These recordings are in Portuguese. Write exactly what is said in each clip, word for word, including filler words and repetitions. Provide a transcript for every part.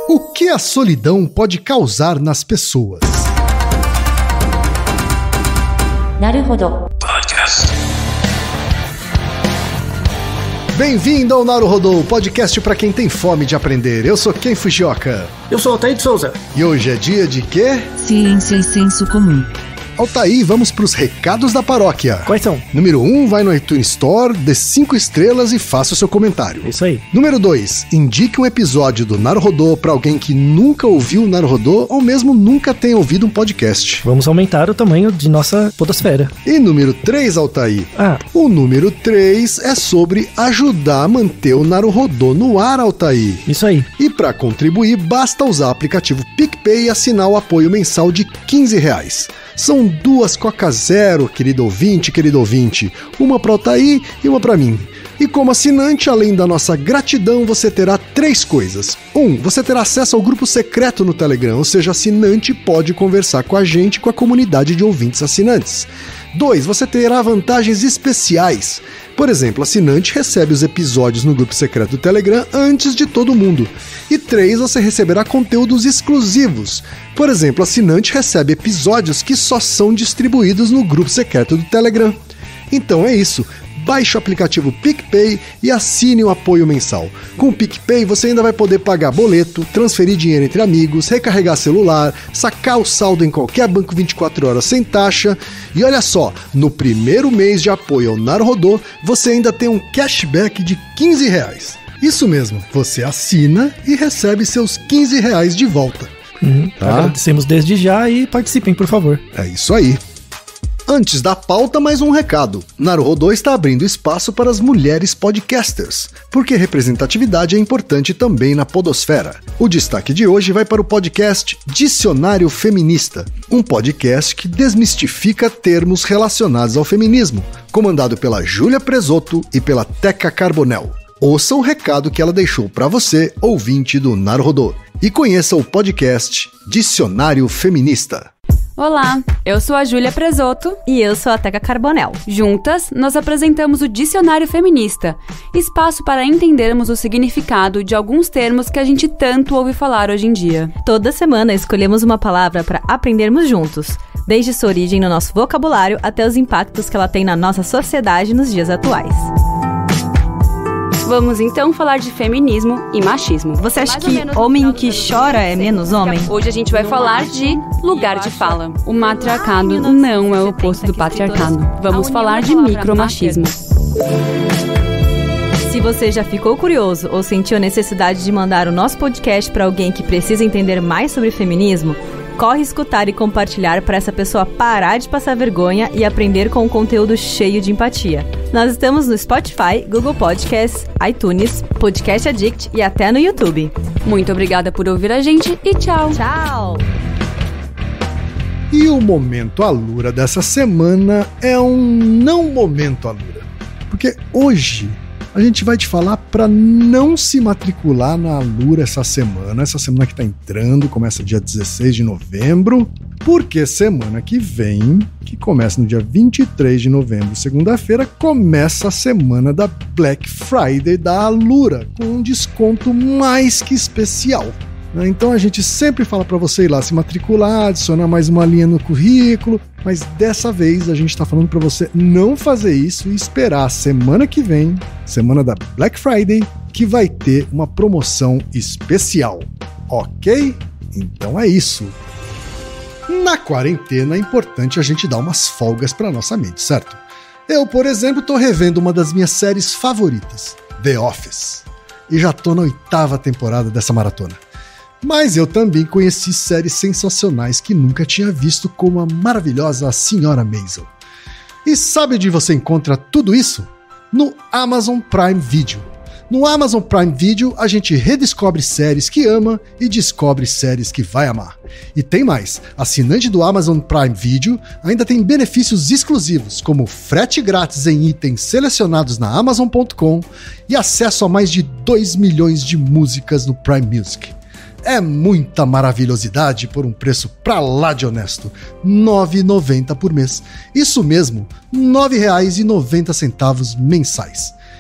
O que a solidão pode causar nas pessoas? Naruhodo Podcast. Bem-vindo ao Naruhodo, podcast para quem tem fome de aprender. Eu sou Ken Fujioka. Eu sou Altair de Souza. E hoje é dia de quê? Ciência e senso comum. Altair, vamos para os recados da paróquia. Quais são? Número um, vai no iTunes Store, dê cinco estrelas e faça o seu comentário. Isso aí. Número dois, indique um episódio do Naruhodo para alguém que nunca ouviu o Naruhodo ou mesmo nunca tenha ouvido um podcast. Vamos aumentar o tamanho de nossa podosfera. E número três, Altair. Ah. O número três é sobre ajudar a manter o Naruhodo no ar, Altair. Isso aí. E para contribuir, basta usar o aplicativo PicPay e assinar o apoio mensal de quinze reais. São duas Coca Zero, querido ouvinte, querido ouvinte. Uma para o Altair e uma para mim. E como assinante, além da nossa gratidão, você terá três coisas. Um, você terá acesso ao grupo secreto no Telegram, ou seja, assinante pode conversar com a gente e com a comunidade de ouvintes assinantes. Dois, você terá vantagens especiais. Por exemplo, assinante recebe os episódios no grupo secreto do Telegram antes de todo mundo. E três, você receberá conteúdos exclusivos. Por exemplo, assinante recebe episódios que só são distribuídos no grupo secreto do Telegram. Então é isso. Baixe o aplicativo PicPay e assine o apoio mensal. Com o PicPay você ainda vai poder pagar boleto, transferir dinheiro entre amigos, recarregar celular, sacar o saldo em qualquer banco vinte e quatro horas sem taxa. E olha só, no primeiro mês de apoio ao Naruhodo, você ainda tem um cashback de quinze reais. Isso mesmo, você assina e recebe seus quinze reais de volta. Uhum, tá? Agradecemos desde já e participem, por favor. É isso aí. Antes da pauta, mais um recado. Naruhodo está abrindo espaço para as mulheres podcasters, porque representatividade é importante também na podosfera. O destaque de hoje vai para o podcast Dicionário Feminista, um podcast que desmistifica termos relacionados ao feminismo, comandado pela Júlia Presotto e pela Teca Carbonell. Ouça o recado que ela deixou para você, ouvinte do Naruhodo, e conheça o podcast Dicionário Feminista. Olá, eu sou a Júlia Presotto e eu sou a Teca Carbonell. Juntas, nós apresentamos o Dicionário Feminista, espaço para entendermos o significado de alguns termos que a gente tanto ouve falar hoje em dia. Toda semana escolhemos uma palavra para aprendermos juntos, desde sua origem no nosso vocabulário até os impactos que ela tem na nossa sociedade nos dias atuais. Vamos então falar de feminismo e machismo. Você acha que homem que chora é menos homem? Hoje a gente vai falar de lugar de fala. O matriarcado não é o oposto do patriarcado. Vamos falar de micromachismo. Se você já ficou curioso ou sentiu a necessidade de mandar o nosso podcast para alguém que precisa entender mais sobre feminismo, corre escutar e compartilhar para essa pessoa parar de passar vergonha e aprender com um conteúdo cheio de empatia. Nós estamos no Spotify, Google Podcasts, iTunes, Podcast Addict e até no YouTube. Muito obrigada por ouvir a gente e tchau! Tchau! E o Momento Alura dessa semana é um não momento Alura. Porque hoje a gente vai te falar para não se matricular na Alura essa semana, essa semana que tá entrando, começa dia dezesseis de novembro, porque semana que vem, que começa no dia vinte e três de novembro, segunda-feira, começa a semana da Black Friday da Alura, com um desconto mais que especial. Então a gente sempre fala para você ir lá se matricular, adicionar mais uma linha no currículo, mas dessa vez a gente está falando para você não fazer isso e esperar a semana que vem, semana da Black Friday, que vai ter uma promoção especial, ok? Então é isso. Na quarentena é importante a gente dar umas folgas para nossa mente, certo? Eu, por exemplo, tô revendo uma das minhas séries favoritas, The Office, e já tô na oitava temporada dessa maratona. Mas eu também conheci séries sensacionais que nunca tinha visto, como a maravilhosa Senhora Maisel. E sabe onde você encontra tudo isso? No Amazon Prime Video. No Amazon Prime Video, a gente redescobre séries que ama e descobre séries que vai amar. E tem mais, assinante do Amazon Prime Video ainda tem benefícios exclusivos, como frete grátis em itens selecionados na Amazon ponto com e acesso a mais de dois milhões de músicas no Prime Music. É muita maravilhosidade por um preço pra lá de honesto, nove reais e noventa centavos por mês. Isso mesmo, nove reais e noventa centavos mensais.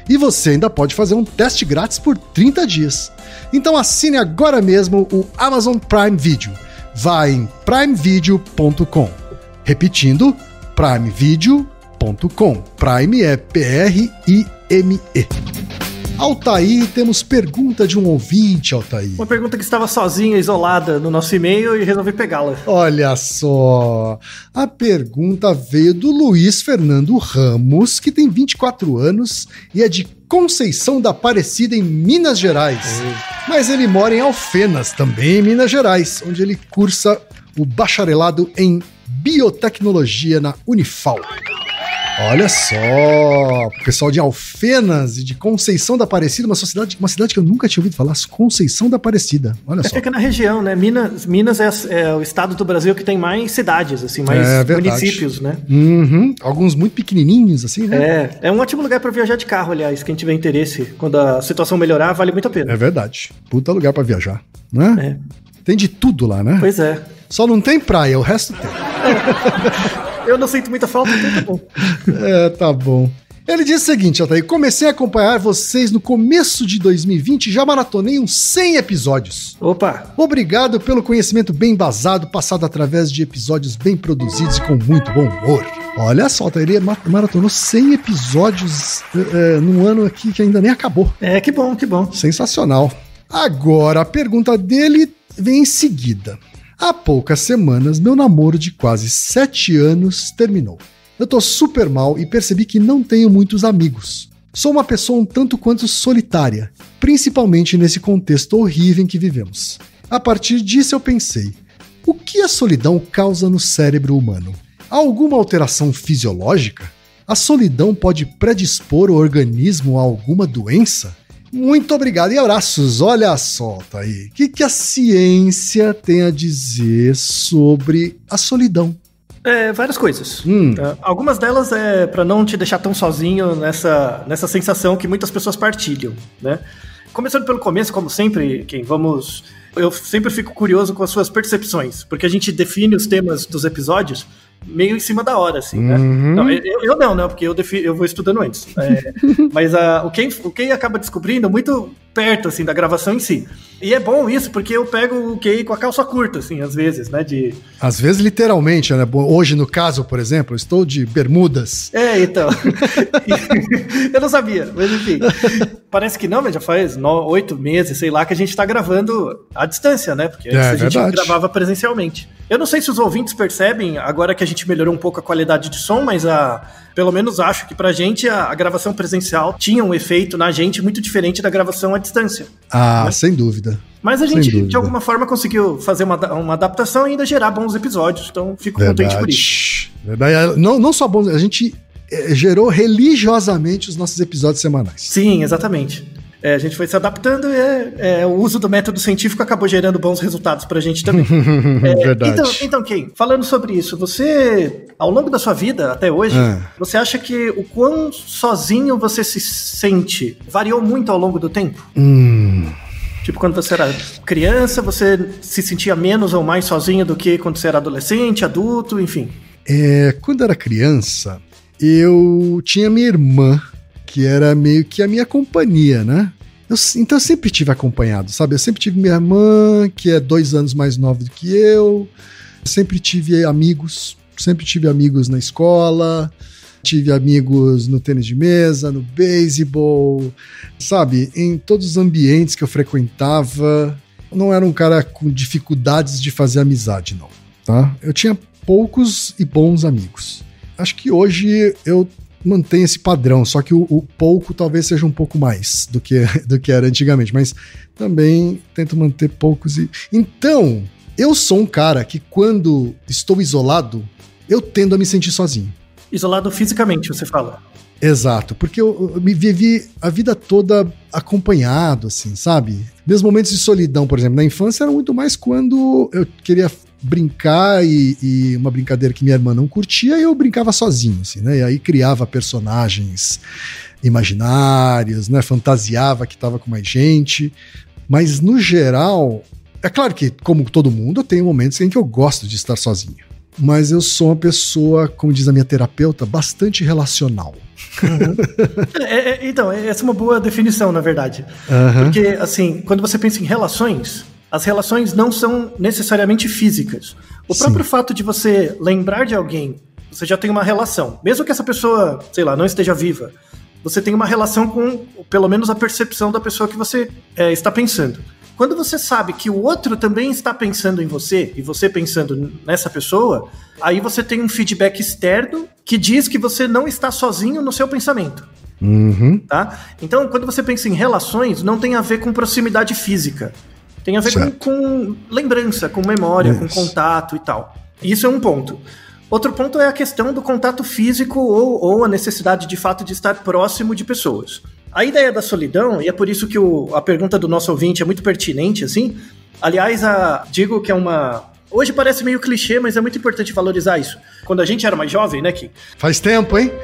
E você ainda pode fazer um teste grátis por trinta dias. Então assine agora mesmo o Amazon Prime Video. Vá em prime video ponto com. Repetindo, prime video ponto com. Prime é P R I M E. Altair, temos pergunta de um ouvinte, Altair. Uma pergunta que estava sozinha, isolada no nosso e-mail e resolvi pegá-la. Olha só, a pergunta veio do Luiz Fernando Ramos, que tem vinte e quatro anos e é de Conceição da Aparecida, em Minas Gerais. É. Mas ele mora em Alfenas, também em Minas Gerais, onde ele cursa o bacharelado em Biotecnologia na Unifal. Olha só, o pessoal de Alfenas e de Conceição da Aparecida, uma cidade, uma cidade que eu nunca tinha ouvido falar, Conceição da Aparecida, olha é, só. Fica na região, né? Minas, Minas é, é o estado do Brasil que tem mais cidades, assim, mais é, municípios, né? Uhum. Alguns muito pequenininhos, assim, né? É, é um ótimo lugar para viajar de carro, aliás, quem tiver interesse, quando a situação melhorar, vale muito a pena. É verdade, puta lugar para viajar, né? É. Tem de tudo lá, né? Pois é. Só não tem praia, o resto tem. Eu não sinto muita falta, então tá bom. É, tá bom. Ele diz o seguinte, Altair, comecei a acompanhar vocês no começo de dois mil e vinte e já maratonei uns cem episódios. Opa! Obrigado pelo conhecimento bem embasado, passado através de episódios bem produzidos e com muito bom humor. Olha só, Altair, ele maratonou cem episódios é, num ano aqui que ainda nem acabou. É, que bom, que bom. Sensacional. Agora, a pergunta dele vem em seguida. Há poucas semanas, meu namoro de quase sete anos terminou. Eu tô super mal e percebi que não tenho muitos amigos. Sou uma pessoa um tanto quanto solitária, principalmente nesse contexto horrível em que vivemos. A partir disso eu pensei, o que a solidão causa no cérebro humano? Há alguma alteração fisiológica? A solidão pode predispor o organismo a alguma doença? Muito obrigado e abraços. Olha só, tá aí. O que, que a ciência tem a dizer sobre a solidão? É, várias coisas. Hum. Uh, algumas delas é para não te deixar tão sozinho nessa, nessa sensação que muitas pessoas partilham, né? Começando pelo começo, como sempre, quem vamos... Eu sempre fico curioso com as suas percepções, porque a gente define os temas dos episódios meio em cima da hora, assim, né? Uhum. Não, eu, eu não, né? Porque eu, defino, eu vou estudando antes. É, mas uh, o, Ken, o Ken acaba descobrindo muito perto, assim, da gravação em si. E é bom isso, porque eu pego o Ken com a calça curta, assim, às vezes, né? De... Às vezes, literalmente, né? Hoje, no caso, por exemplo, eu estou de bermudas. É, então. Eu não sabia, mas enfim. Parece que não, mas já faz no, oito meses, sei lá, que a gente tá gravando à distância, né? Porque antes é, a gente verdade. gravava presencialmente. Eu não sei se os ouvintes percebem, agora que a gente melhorou um pouco a qualidade de som, mas a, pelo menos acho que pra gente a, a gravação presencial tinha um efeito na gente muito diferente da gravação à distância. Ah, né? Sem dúvida. Mas a gente, de alguma forma, conseguiu fazer uma, uma adaptação e ainda gerar bons episódios, então fico Verdade. contente por isso. Verdade. Não, não só bons, a gente gerou religiosamente os nossos episódios semanais. Sim, exatamente. É, a gente foi se adaptando e é, é, o uso do método científico acabou gerando bons resultados pra gente também. É, Verdade. Então, então, Ken, falando sobre isso, você, ao longo da sua vida, até hoje, é. você acha que o quão sozinho você se sente variou muito ao longo do tempo? Hum... Tipo, quando você era criança, você se sentia menos ou mais sozinho do que quando você era adolescente, adulto, enfim? É, quando eu era criança, eu tinha minha irmã, que era meio que a minha companhia, né? Eu, então eu sempre tive acompanhado, sabe? Eu sempre tive minha irmã, que é dois anos mais nova do que eu. Sempre tive amigos, sempre tive amigos na escola. Tive amigos no tênis de mesa, no beisebol, sabe? Em todos os ambientes que eu frequentava. Não era um cara com dificuldades de fazer amizade, não, tá? Eu tinha poucos e bons amigos. Acho que hoje eu mantenho esse padrão, só que o, o pouco talvez seja um pouco mais do que, do que era antigamente, mas também tento manter poucos e... Então, eu sou um cara que quando estou isolado, eu tendo a me sentir sozinho. Isolado fisicamente, você fala. Exato, porque eu, eu me vivi a vida toda acompanhado, assim, sabe? Meus momentos de solidão, por exemplo, na infância eram muito mais quando eu queria brincar e, e uma brincadeira que minha irmã não curtia, e eu brincava sozinho, assim, né? E aí criava personagens imaginários, né? Fantasiava que tava com mais gente, mas no geral, é claro que, como todo mundo, eu tenho momentos em que eu gosto de estar sozinho. mas eu sou uma pessoa, como diz a minha terapeuta, bastante relacional. Uhum. é, é, então, essa é uma boa definição, na verdade. Uhum. Porque, assim, quando você pensa em relações, as relações não são necessariamente físicas. O Sim. próprio fato de você lembrar de alguém, você já tem uma relação. Mesmo que essa pessoa, sei lá, não esteja viva, você tem uma relação com, pelo menos, a percepção da pessoa que você é, está pensando. Quando você sabe que o outro também está pensando em você, e você pensando nessa pessoa, aí você tem um feedback externo que diz que você não está sozinho no seu pensamento. Uhum. Tá? Então, quando você pensa em relações, não tem a ver com proximidade física. Tem a ver com, com lembrança, com memória, Isso. com contato e tal. Isso é um ponto. Outro ponto é a questão do contato físico ou, ou a necessidade de fato de estar próximo de pessoas. A ideia da solidão, e é por isso que o, a pergunta do nosso ouvinte é muito pertinente, assim. Aliás, a, digo que é uma... Hoje parece meio clichê, mas é muito importante valorizar isso. Quando a gente era mais jovem, né, Kim? Faz tempo, hein?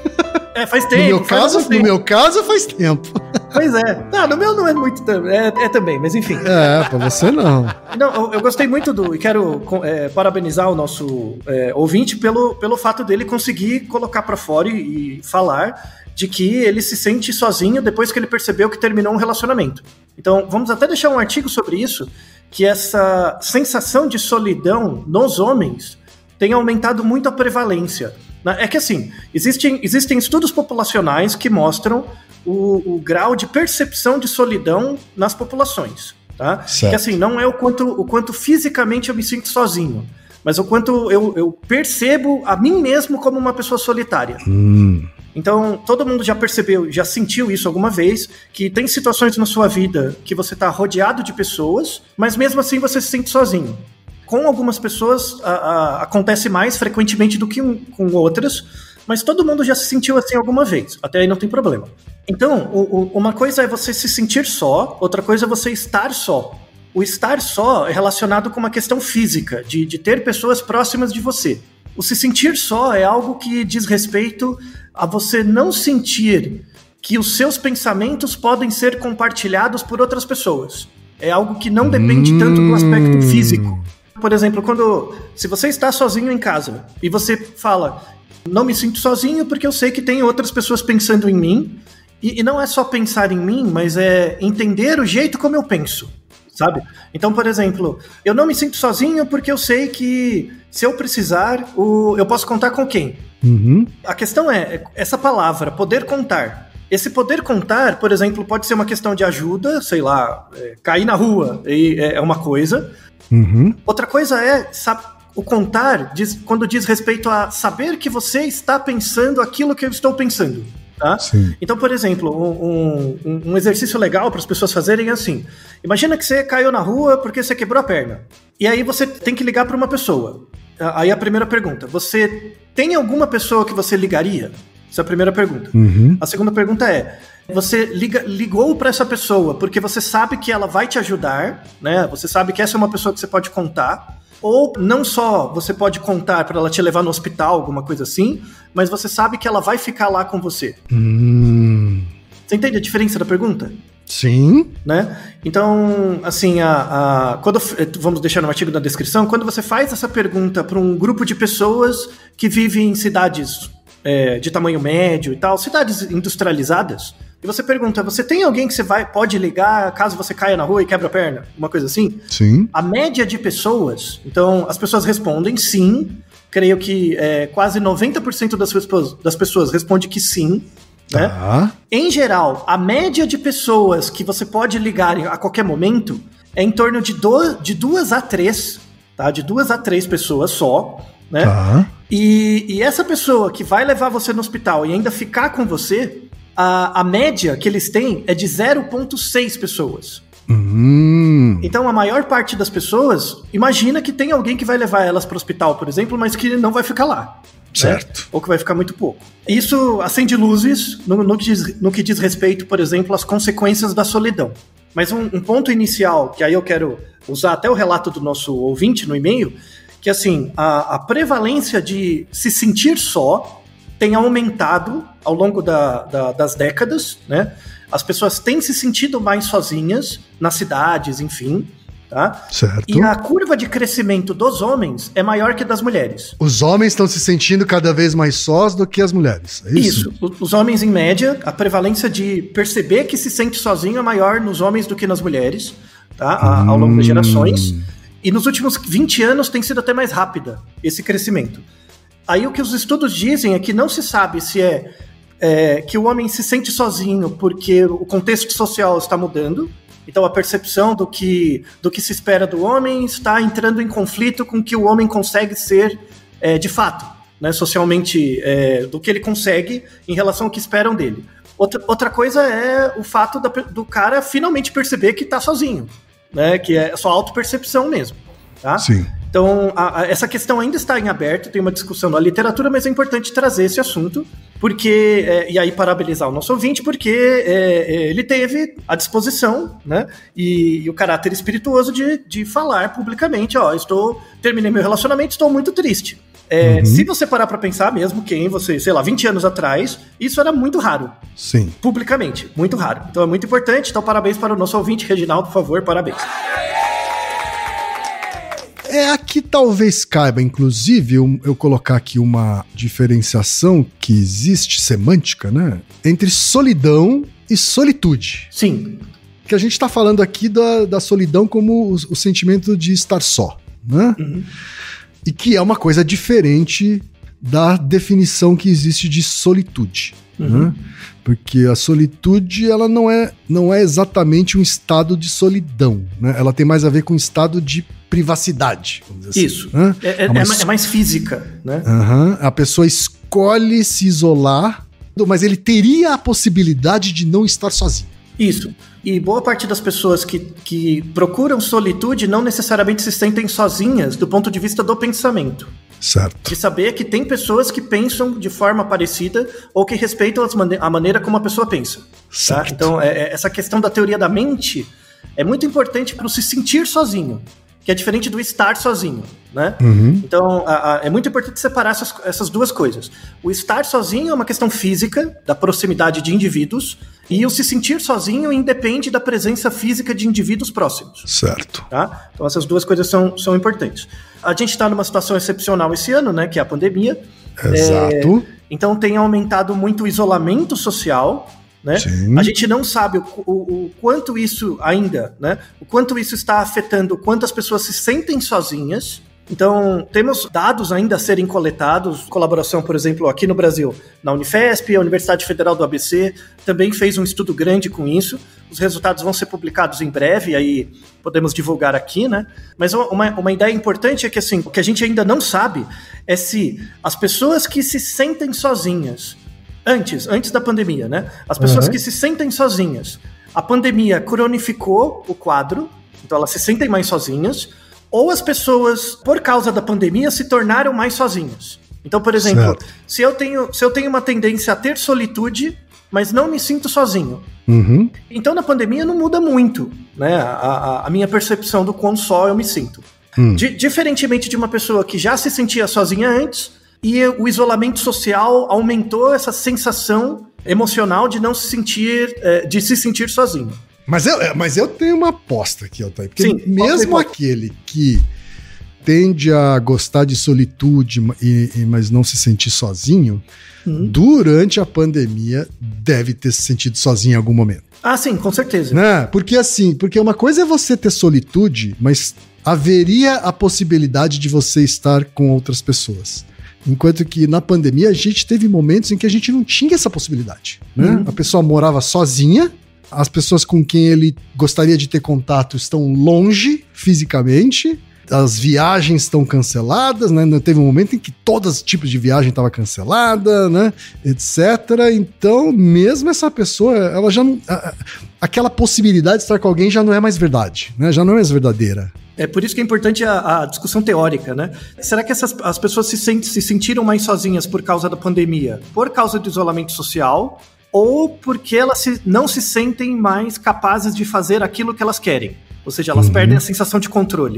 É, faz tempo. No meu, faz caso, tempo. no meu caso, faz tempo. Pois é. Não, no meu não é muito... É, é também, mas enfim. É, pra você não. Não, eu, eu gostei muito do... E quero é, parabenizar o nosso é, ouvinte pelo, pelo fato dele conseguir colocar pra fora e, e falar de que ele se sente sozinho depois que ele percebeu que terminou um relacionamento. Então, vamos até deixar um artigo sobre isso, que essa sensação de solidão nos homens tem aumentado muito a prevalência. É que assim, existem, existem estudos populacionais que mostram o, o grau de percepção de solidão nas populações. Tá? Que assim, não é o quanto, o quanto fisicamente eu me sinto sozinho, mas o quanto eu, eu percebo a mim mesmo como uma pessoa solitária. Hum. Então, todo mundo já percebeu, já sentiu isso alguma vez, que tem situações na sua vida que você está rodeado de pessoas, mas mesmo assim você se sente sozinho. Com algumas pessoas a, a, acontece mais frequentemente do que um, com outras, mas todo mundo já se sentiu assim alguma vez, até aí não tem problema. Então, o, o, uma coisa é você se sentir só, outra coisa é você estar só. O estar só é relacionado com uma questão física, de, de ter pessoas próximas de você. O se sentir só é algo que diz respeito a você não sentir que os seus pensamentos podem ser compartilhados por outras pessoas. É algo que não depende hum. tanto do aspecto físico. Por exemplo, quando se você está sozinho em casa e você fala, não me sinto sozinho porque eu sei que tem outras pessoas pensando em mim, e, e não é só pensar em mim, mas é entender o jeito como eu penso, sabe? Então, por exemplo, eu não me sinto sozinho porque eu sei que se eu precisar, o, eu posso contar com quem? Uhum. A questão é, essa palavra, poder contar. Esse poder contar, por exemplo, pode ser uma questão de ajuda, sei lá, é, cair na rua é, é uma coisa. Uhum. Outra coisa é o contar, diz, quando diz respeito a saber que você está pensando aquilo que eu estou pensando. Tá? Então, por exemplo, um, um, um exercício legal para as pessoas fazerem é assim. Imagina que você caiu na rua porque você quebrou a perna. E aí você tem que ligar para uma pessoa. Aí a primeira pergunta, você tem alguma pessoa que você ligaria? Essa é a primeira pergunta. Uhum. A segunda pergunta é, você liga, ligou para essa pessoa porque você sabe que ela vai te ajudar, né? Você sabe que essa é uma pessoa que você pode contar. Ou não só você pode contar para ela te levar no hospital, alguma coisa assim, mas você sabe que ela vai ficar lá com você. Hum. Você entende a diferença da pergunta? Sim. Né? Então, assim, a, a, quando, vamos deixar no artigo na descrição, quando você faz essa pergunta para um grupo de pessoas que vivem em cidades é, de tamanho médio e tal, cidades industrializadas, e você pergunta, você tem alguém que você vai, pode ligar caso você caia na rua e quebra a perna? Uma coisa assim? Sim. A média de pessoas, então as pessoas respondem sim, creio que é, quase noventa por cento das pessoas, das pessoas respondem que sim. Né? Tá. Em geral, a média de pessoas que você pode ligar a qualquer momento é em torno de, do, de duas a três, tá? De duas a três pessoas só, né? Tá. E, e essa pessoa que vai levar você no hospital e ainda ficar com você, a, a média que eles têm é de zero vírgula seis pessoas. Hum. Então a maior parte das pessoas imagina que tem alguém que vai levar elas para o hospital, por exemplo, mas que não vai ficar lá. Certo. Né? Ou que vai ficar muito pouco. Isso acende luzes no, no, que diz, no que diz respeito, por exemplo, às consequências da solidão. Mas um, um ponto inicial, que aí eu quero usar até o relato do nosso ouvinte no e-mail, que assim, a, a prevalência de se sentir só tem aumentado ao longo da, da, das décadas, né? As pessoas têm se sentido mais sozinhas nas cidades, enfim. Tá? Certo. E a curva de crescimento dos homens é maior que das mulheres. Os homens estão se sentindo cada vez mais sós do que as mulheres, é isso? Isso. Os homens, em média, a prevalência de perceber que se sente sozinho é maior nos homens do que nas mulheres, tá? A, ao longo das gerações. E nos últimos vinte anos tem sido até mais rápida esse crescimento. Aí o que os estudos dizem é que não se sabe se é, é que o homem se sente sozinho porque o contexto social está mudando. Então a percepção do que, do que se espera do homem está entrando em conflito com o que o homem consegue ser é, de fato, né, socialmente, é, do que ele consegue em relação ao que esperam dele. Outra, outra coisa é o fato da, do cara finalmente perceber que está sozinho, né, que é só autopercepção mesmo. Tá? Sim. Então, a, a, essa questão ainda está em aberto, tem uma discussão na literatura, mas é importante trazer esse assunto, porque, é, e aí parabenizar o nosso ouvinte, porque é, é, ele teve a disposição, né, e, e o caráter espirituoso de, de falar publicamente, ó, estou, terminei meu relacionamento, estou muito triste. É, uhum. Se você parar para pensar mesmo, quem você, sei lá, vinte anos atrás, isso era muito raro. Sim. Publicamente, muito raro. Então é muito importante, então parabéns para o nosso ouvinte, Reginaldo, por favor, parabéns. É aqui talvez caiba, inclusive, eu, eu colocar aqui uma diferenciação que existe, semântica, né? Entre solidão e solitude. Sim. Que a gente está falando aqui da, da solidão como o, o sentimento de estar só, né? Uhum. E que é uma coisa diferente da definição que existe de solitude. Uhum. Né? Porque a solitude, ela não é, não é exatamente um estado de solidão, né? Ela tem mais a ver com um estado de privacidade, vamos dizer Isso. assim. Né? É, é, é, mais, é mais física, né? Uhum. A pessoa escolhe se isolar, mas ele teria a possibilidade de não estar sozinho. Isso. E boa parte das pessoas que, que procuram solitude não necessariamente se sentem sozinhas do ponto de vista do pensamento. Certo. De saber que tem pessoas que pensam de forma parecida ou que respeitam as mane- a maneira como a pessoa pensa. Certo. Tá? Então, é, é, essa questão da teoria da mente é muito importante para o se sentir sozinho, que é diferente do estar sozinho, né? Uhum. Então, a, a, é muito importante separar essas, essas duas coisas. O estar sozinho é uma questão física, da proximidade de indivíduos, e o se sentir sozinho independe da presença física de indivíduos próximos. Certo. Tá? Então, essas duas coisas são, são importantes. A gente está numa situação excepcional esse ano, né? Que é a pandemia. Exato. É, então, tem aumentado muito o isolamento social, né? A gente não sabe o, o, o quanto isso ainda, né? O quanto isso está afetando quantas pessoas se sentem sozinhas. Então, temos dados ainda a serem coletados, colaboração, por exemplo, aqui no Brasil, na Unifesp, a Universidade Federal do A B C também fez um estudo grande com isso. Os resultados vão ser publicados em breve, aí podemos divulgar aqui, né? Mas uma, uma ideia importante é que, assim, o que a gente ainda não sabe é se as pessoas que se sentem sozinhas, antes, antes da pandemia, né? As pessoas uhum. que se sentem sozinhas, a pandemia cronificou o quadro, então elas se sentem mais sozinhas, ou as pessoas, por causa da pandemia, se tornaram mais sozinhas. Então, por exemplo, se eu, tenho, se eu tenho uma tendência a ter solitude, mas não me sinto sozinho, uhum. então na pandemia não muda muito, né, a, a, a minha percepção do quão só eu me sinto. Hum. D- diferentemente de uma pessoa que já se sentia sozinha antes, e o isolamento social aumentou essa sensação emocional de não se sentir, de se sentir sozinho. Mas eu, mas eu tenho uma aposta aqui, Altair, porque Sim, mesmo aquele que tende a gostar de solitude, e, e, mas não se sentir sozinho, hum. durante a pandemia deve ter se sentido sozinho em algum momento. Ah, sim, com certeza. Né? Porque assim, porque uma coisa é você ter solitude, mas haveria a possibilidade de você estar com outras pessoas. Enquanto que na pandemia a gente teve momentos em que a gente não tinha essa possibilidade. Né? Hum. A pessoa morava sozinha, as pessoas com quem ele gostaria de ter contato estão longe fisicamente, as viagens estão canceladas, né? Teve um momento em que todos os tipos de viagem estavam canceladas, né? Etcétera. Então, mesmo essa pessoa, ela já não, aquela possibilidade de estar com alguém já não é mais verdade, né? Já não é mais verdadeira. É por isso que é importante a, a discussão teórica, né? Será que essas, as pessoas se, sent, se sentiram mais sozinhas por causa da pandemia? Por causa do isolamento social? Ou porque elas se, não se sentem mais capazes de fazer aquilo que elas querem. Ou seja, elas uhum. perdem a sensação de controle.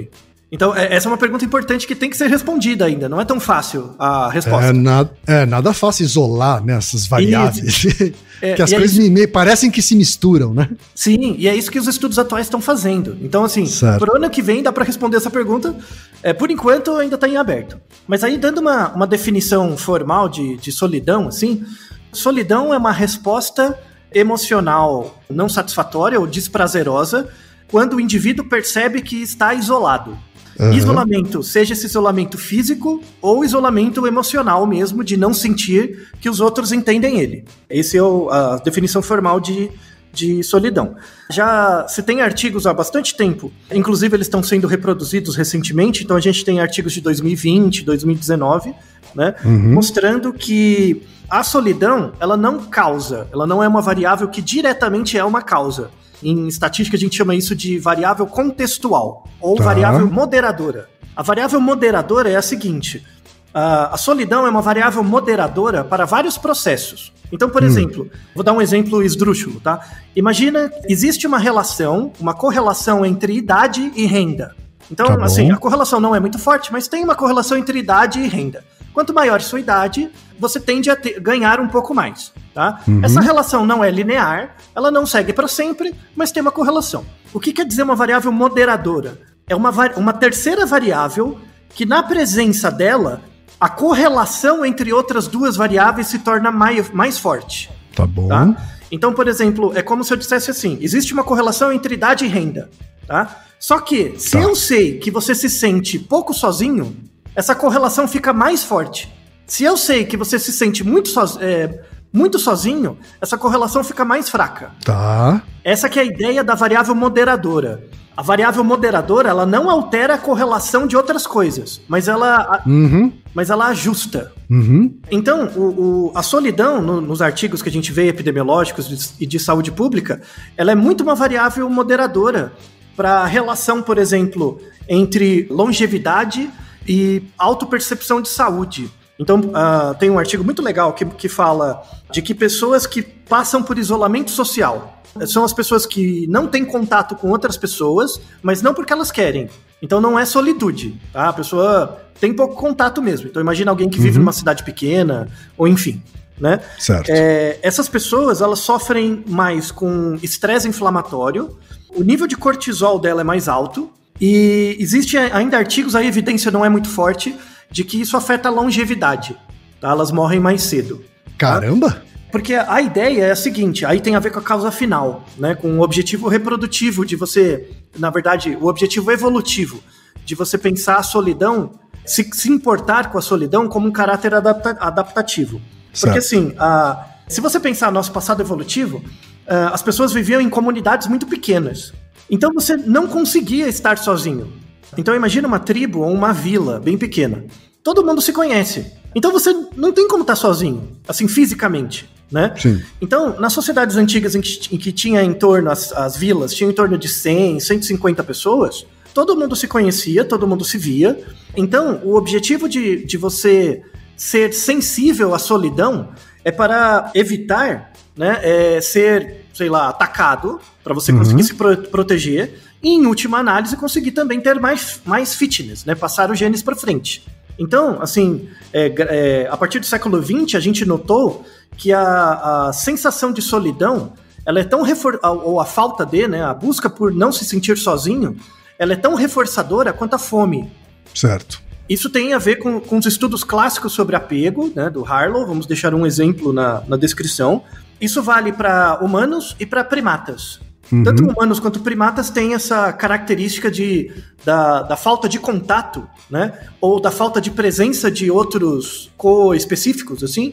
Então, essa é uma pergunta importante que tem que ser respondida ainda. Não é tão fácil a resposta. É, na, é nada fácil isolar, né, essas variáveis. É, que as é coisas isso. me, parecem que se misturam, né? Sim, e é isso que os estudos atuais estão fazendo. Então, assim, pro ano que vem dá para responder essa pergunta. É, por enquanto, ainda está em aberto. Mas aí, dando uma, uma definição formal de, de solidão, assim, solidão é uma resposta emocional não satisfatória ou desprazerosa quando o indivíduo percebe que está isolado. Uhum. Isolamento, seja esse isolamento físico ou isolamento emocional mesmo, de não sentir que os outros entendem ele. Essa é o, a definição formal de, de solidão. Já se tem artigos há bastante tempo, inclusive eles estão sendo reproduzidos recentemente, então a gente tem artigos de dois mil e vinte, dois mil e dezenove, né, uhum. mostrando que a solidão, ela não causa, ela não é uma variável que diretamente é uma causa. Em estatística, a gente chama isso de variável contextual, ou tá. variável moderadora. A variável moderadora é a seguinte, a, a solidão é uma variável moderadora para vários processos. Então, por hum. exemplo, vou dar um exemplo esdrúxulo, tá? Imagina, existe uma relação, uma correlação entre idade e renda. Então, tá assim, a correlação não é muito forte, mas tem uma correlação entre idade e renda. Quanto maior sua idade, você tende a ter, ganhar um pouco mais, tá? Uhum. Essa relação não é linear, ela não segue para sempre, mas tem uma correlação. O que quer dizer uma variável moderadora? É uma, uma terceira variável que, na presença dela, a correlação entre outras duas variáveis se torna mais, mais forte. Tá bom. Tá? Então, por exemplo, é como se eu dissesse assim, existe uma correlação entre idade e renda, tá? Só que, se tá. eu sei que você se sente pouco sozinho, essa correlação fica mais forte. Se eu sei que você se sente muito, so, é, muito sozinho, essa correlação fica mais fraca. Tá. Essa que é a ideia da variável moderadora. A variável moderadora, ela não altera a correlação de outras coisas, mas ela, uhum. mas ela ajusta. Uhum. Então, o, o, a solidão, no, nos artigos que a gente vê epidemiológicos e de, de saúde pública, ela é muito uma variável moderadora para a relação, por exemplo, entre longevidade e autopercepção de saúde. Então, uh, tem um artigo muito legal que, que fala de que pessoas que passam por isolamento social são as pessoas que não têm contato com outras pessoas, mas não porque elas querem. Então, não é solitude, tá? A pessoa tem pouco contato mesmo. Então, imagina alguém que vive uhum. numa cidade pequena, ou enfim, né? Certo. É, essas pessoas, elas sofrem mais com estresse inflamatório, o nível de cortisol dela é mais alto, e existe ainda artigos, a evidência não é muito forte, de que isso afeta a longevidade, tá? Elas morrem mais cedo. Caramba! Tá? Porque a ideia é a seguinte, aí tem a ver com a causa final, né? Com o objetivo reprodutivo de você, na verdade, o objetivo evolutivo de você pensar a solidão, se, se importar com a solidão como um caráter adapta, adaptativo. Certo. Porque assim, a, se você pensar nosso passado evolutivo, a, as pessoas viviam em comunidades muito pequenas. Então você não conseguia estar sozinho. Então imagina uma tribo ou uma vila bem pequena. Todo mundo se conhece. Então você não tem como estar sozinho, assim, fisicamente, né? Sim. Então, nas sociedades antigas em que, em que tinha em torno, as, as vilas, tinha em torno de cem, cento e cinquenta pessoas, todo mundo se conhecia, todo mundo se via. Então, o objetivo de, de você ser sensível à solidão é para evitar, né, é, ser, sei lá, atacado, para você conseguir uhum. se pro- proteger, e, em última análise, conseguir também ter mais, mais fitness, né, passar os genes para frente. Então, assim, é, é, a partir do século vinte, a gente notou que a, a sensação de solidão, ela é tão refor- ou a falta de, né, a busca por não se sentir sozinho, ela é tão reforçadora quanto a fome. Certo. Isso tem a ver com, com os estudos clássicos sobre apego, né, do Harlow, vamos deixar um exemplo na, na descrição. Isso vale para humanos e para primatas. Uhum. Tanto humanos quanto primatas têm essa característica de, da, da falta de contato, né? Ou da falta de presença de outros co-específicos, assim,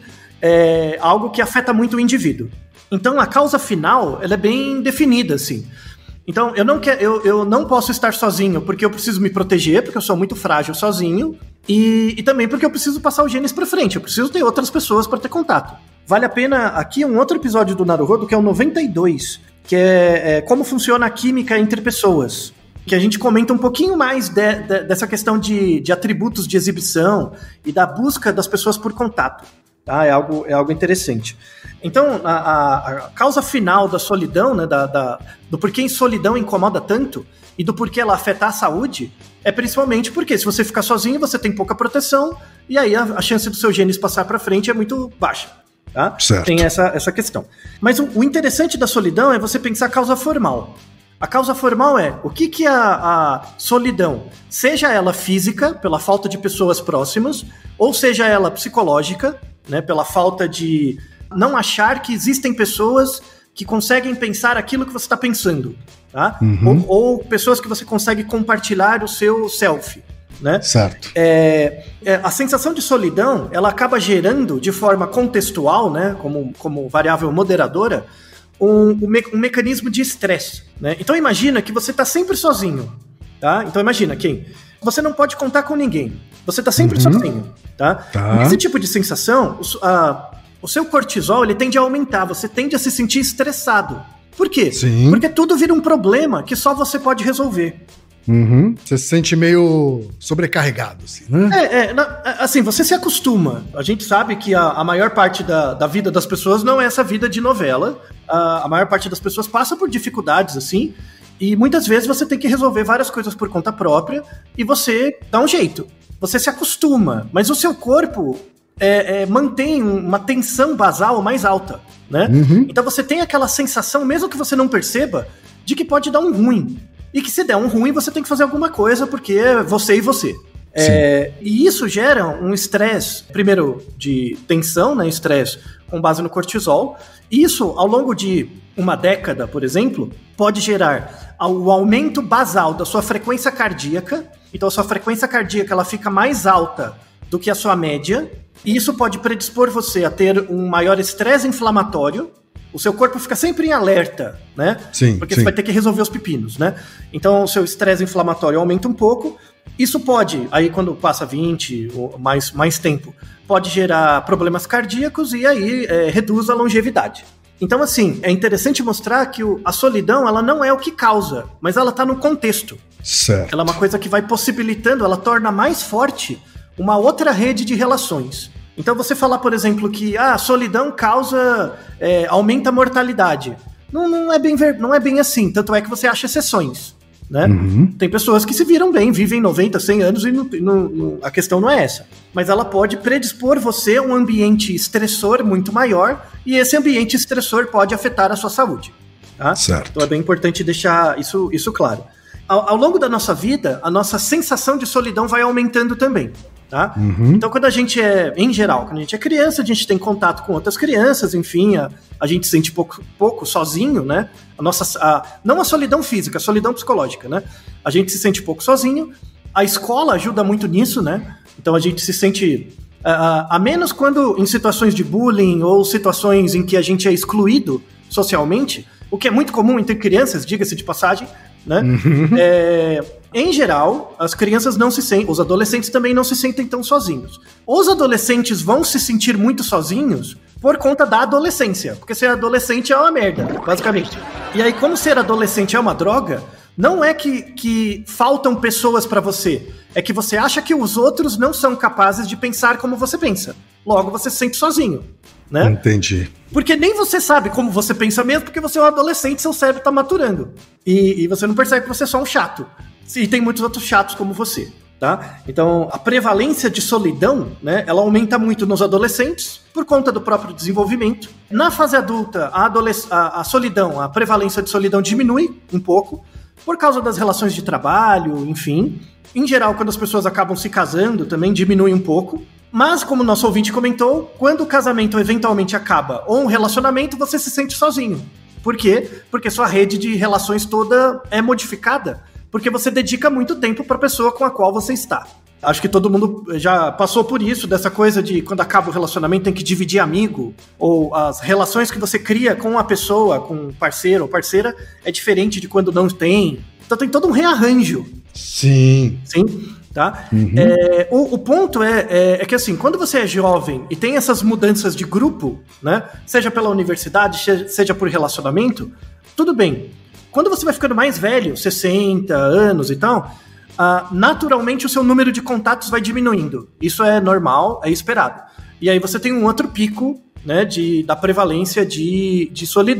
é algo que afeta muito o indivíduo. Então, a causa final, ela é bem definida, assim. Então, eu não, quer, eu, eu não posso estar sozinho porque eu preciso me proteger, porque eu sou muito frágil sozinho, e, e também porque eu preciso passar os genes para frente, eu preciso ter outras pessoas para ter contato. Vale a pena, aqui um outro episódio do Naruhodo, que é o noventa e dois, que é, é como funciona a química entre pessoas, que a gente comenta um pouquinho mais de, de, dessa questão de, de atributos de exibição e da busca das pessoas por contato. Tá? É, algo, é algo interessante. Então, a, a, a causa final da solidão, né, da, da, do porquê a solidão incomoda tanto, e do porquê ela afeta a saúde, é principalmente porque se você ficar sozinho, você tem pouca proteção, e aí a, a chance do seu genes passar para frente é muito baixa. Tá? Certo. Tem essa, essa questão. Mas o, o interessante da solidão é você pensar a causa formal. A causa formal é o que, que a, a solidão, seja ela física, pela falta de pessoas próximas, ou seja ela psicológica, né, pela falta de não achar que existem pessoas que conseguem pensar aquilo que você está pensando, tá? Uhum. Ou, ou pessoas que você consegue compartilhar o seu selfie, né? Certo. É, é, a sensação de solidão, ela acaba gerando de forma contextual, né, como, como variável moderadora, um, um, me, um mecanismo de estresse, né? Então imagina que você está sempre sozinho, tá? Então imagina, quem? Você não pode contar com ninguém, você está sempre uhum. sozinho, tá? Tá. Esse tipo de sensação, a, o seu cortisol, ele tende a aumentar, você tende a se sentir estressado. Por quê? Sim. Porque tudo vira um problema que só você pode resolver. Uhum. Você se sente meio sobrecarregado, assim, né? É, é na, assim, você se acostuma. A gente sabe que a, a maior parte da, da vida das pessoas não é essa vida de novela. A, a maior parte das pessoas passa por dificuldades, assim, e muitas vezes você tem que resolver várias coisas por conta própria e você dá um jeito. Você se acostuma, mas o seu corpo é, é, mantém uma tensão basal mais alta, né? Uhum. Então você tem aquela sensação, mesmo que você não perceba, de que pode dar um ruim. E que se der um ruim, você tem que fazer alguma coisa, porque é você e você. É, e isso gera um estresse, primeiro, de tensão, né? Estresse com base no cortisol. E isso, ao longo de uma década, por exemplo, pode gerar o aumento basal da sua frequência cardíaca. Então, a sua frequência cardíaca ela fica mais alta do que a sua média. E isso pode predispor você a ter um maior estresse inflamatório. O seu corpo fica sempre em alerta, né? Sim, Porque sim. você vai ter que resolver os pepinos, né? Então, o seu estresse inflamatório aumenta um pouco. Isso pode, aí quando passa vinte ou mais, mais tempo, pode gerar problemas cardíacos e aí é, reduz a longevidade. Então, assim, é interessante mostrar que o, a solidão, ela não é o que causa, mas ela está no contexto. Certo. Ela é uma coisa que vai possibilitando, ela torna mais forte uma outra rede de relações. Então você falar, por exemplo, que ah, a solidão causa, é, aumenta a mortalidade. Não, não, é bem ver, não é bem assim, tanto é que você acha exceções, né? Uhum. Tem pessoas que se viram bem, vivem noventa, cem anos e não, não, não, a questão não é essa. Mas ela pode predispor você a um ambiente estressor muito maior e esse ambiente estressor pode afetar a sua saúde. Tá? Certo. Então é bem importante deixar isso, isso claro. Ao, ao longo da nossa vida, a nossa sensação de solidão vai aumentando também. Tá? Uhum. Então quando a gente é, em geral, quando a gente é criança, a gente tem contato com outras crianças, enfim, a, a gente se sente pouco, pouco sozinho, né? A nossa, a, não a solidão física, a solidão psicológica, né? A gente se sente pouco sozinho, a escola ajuda muito nisso, né? Então a gente se sente, a, a menos quando em situações de bullying ou situações em que a gente é excluído socialmente, o que é muito comum entre crianças, diga-se de passagem, né? Uhum. É, em geral, as crianças não se sentem, os adolescentes também não se sentem tão sozinhos. Os adolescentes vão se sentir muito sozinhos por conta da adolescência, porque ser adolescente é uma merda, basicamente. E aí, como ser adolescente é uma droga, não é que, que faltam pessoas pra você, é que você acha que os outros não são capazes de pensar como você pensa. Logo, você se sente sozinho. Né? Entendi. Porque nem você sabe como você pensa mesmo, porque você é um adolescente, seu cérebro tá maturando. E, e você não percebe que você é só um chato. E tem muitos outros chatos como você, tá? Então, a prevalência de solidão, né, ela aumenta muito nos adolescentes, por conta do próprio desenvolvimento. Na fase adulta, a, adolesc- a, a solidão, a prevalência de solidão diminui um pouco, por causa das relações de trabalho, enfim. Em geral, quando as pessoas acabam se casando, também diminui um pouco. Mas, como o nosso ouvinte comentou, quando o casamento eventualmente acaba ou um relacionamento, você se sente sozinho. Por quê? Porque sua rede de relações toda é modificada, porque você dedica muito tempo para a pessoa com a qual você está. Acho que todo mundo já passou por isso, dessa coisa de quando acaba o relacionamento tem que dividir amigo, ou as relações que você cria com a pessoa, com parceiro ou parceira, é diferente de quando não tem. Então tem todo um rearranjo. Sim. Sim. Tá? Uhum. É, o, o ponto é, é, é que assim, quando você é jovem e tem essas mudanças de grupo, né, seja pela universidade, seja por relacionamento, tudo bem. Quando você vai ficando mais velho, sessenta anos e tal, uh, naturalmente o seu número de contatos vai diminuindo. Isso é normal, é esperado. E aí você tem um outro pico, né, de, da prevalência de, de solidão.